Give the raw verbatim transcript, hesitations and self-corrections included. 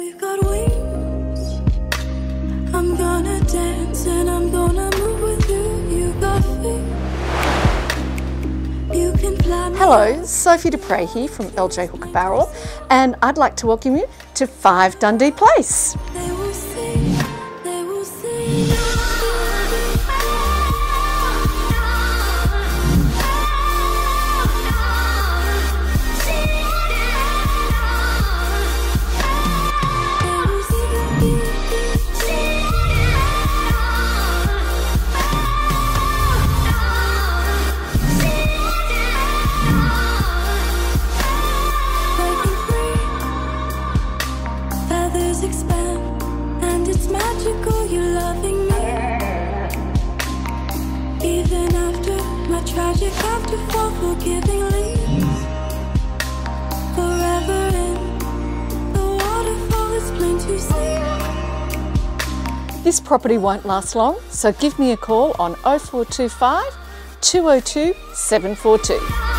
We've got wings. I'm gonna dance and I'm gonna move with you. You got feet. You can fly me. Hello, Sophie Dupre here from L J Hooker Bowral, and I'd like to welcome you to five Dundee Place. They will see. They will see. Expand, and it's magical, you're loving me. Even after my tragic afterfall, forgiving leaves. Forever in the waterfall is plain to see. This property won't last long, so give me a call on oh four two five, two oh two, seven four two.